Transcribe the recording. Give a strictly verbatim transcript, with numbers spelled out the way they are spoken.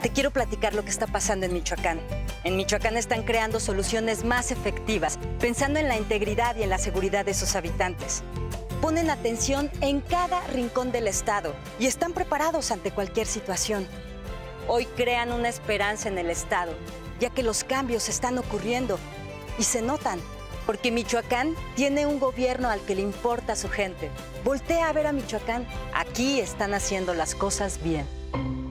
te quiero platicar lo que está pasando en Michoacán. En Michoacán están creando soluciones más efectivas, pensando en la integridad y en la seguridad de sus habitantes. Ponen atención en cada rincón del estado y están preparados ante cualquier situación. Hoy crean una esperanza en el estado, ya que los cambios están ocurriendo y se notan, porque Michoacán tiene un gobierno al que le importa a su gente. Voltea a ver a Michoacán, aquí están haciendo las cosas bien.